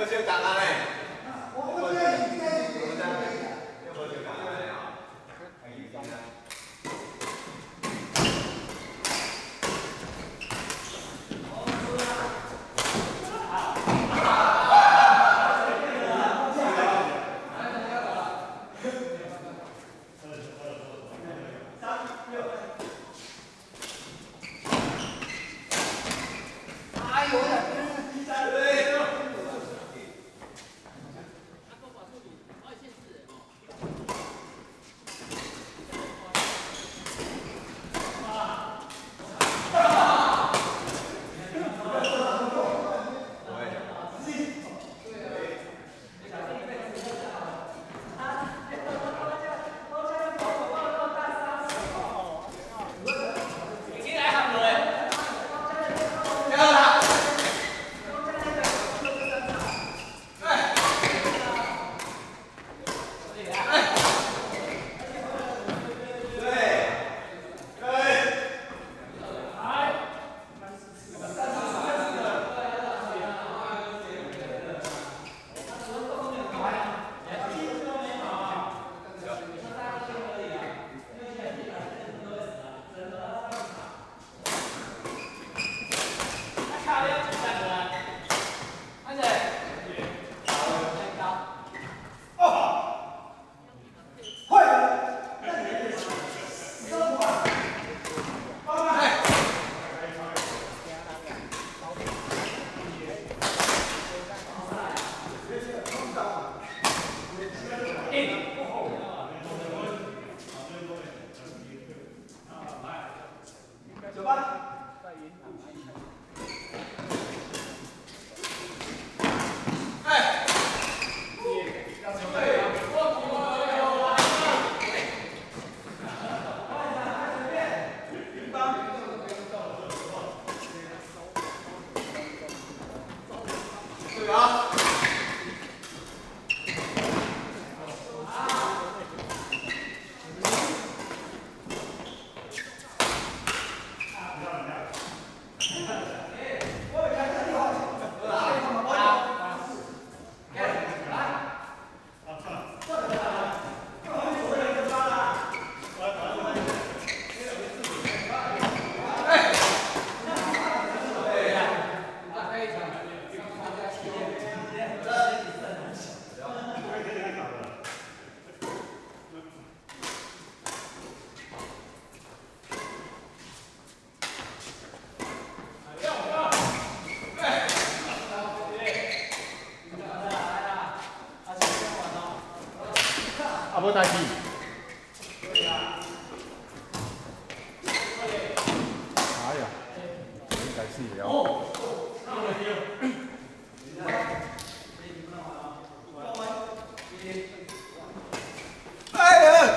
就讲了嘞。 我这样应该是。 啊，无代志。哎呀，应该是了。 哎呀！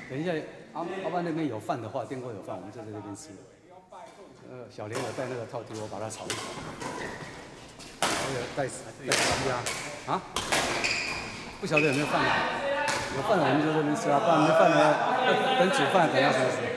等一下，阿爸那边有饭的话，电锅有饭，我们就在这边吃。小莲有带那个套题，我把它炒一炒。还有带鸡啊？不晓得有没有饭啊？有饭了我们就在这边吃啊，不然没饭的话，等煮饭等下才吃。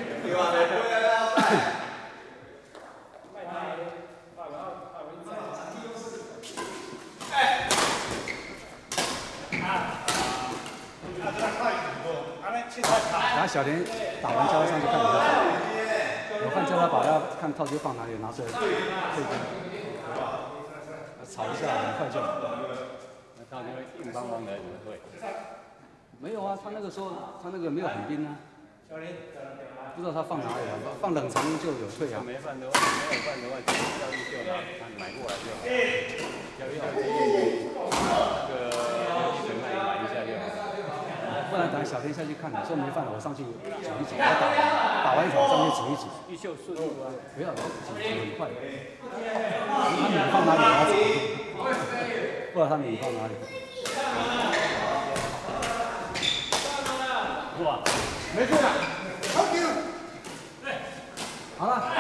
然后小莲打完叫他上去看有没有饭，有饭叫他把他看套机放哪里，拿出来这边炒一下，很快就好。 那他就会硬邦邦的，怎么会？ 没有啊，他那个时候他那个没有很冰啊，不知道他放哪里了，放冷藏就有退啊。 没有饭的话，教育就买过来就好。教育那个一整块买一下就好。 不然等小天下去看，你说没饭了，我上去煮一煮，我打完一场上去煮一煮。 一秀速度啊！ 不要，煮很快。他米放哪里我要炒，不知道他米放哪里。哇， 没事了，好， 好了。